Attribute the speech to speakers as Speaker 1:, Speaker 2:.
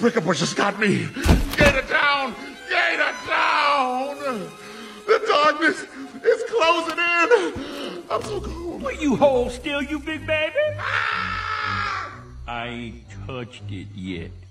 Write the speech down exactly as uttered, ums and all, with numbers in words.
Speaker 1: prickle bush has got me. Gator down! Gator down! The darkness is closing in. I'm so cold.
Speaker 2: Will you hold still, you big baby?
Speaker 1: Ah!
Speaker 2: I ain't touched it yet.